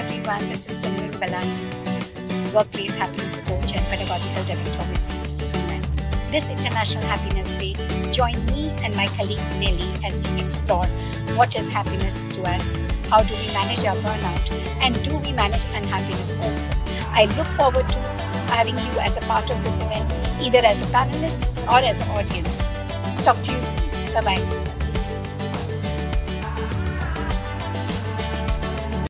everyone, this is ccefinland, Workplace Happiness Coach and Pedagogical Director with ccefinland. This International Happiness Day, join me and my colleague Nelly as we explore what is happiness to us, how do we manage our burnout, and do we manage unhappiness also. I look forward to having you as a part of this event, either as a panelist or as an audience. Talk to you soon. Bye-bye.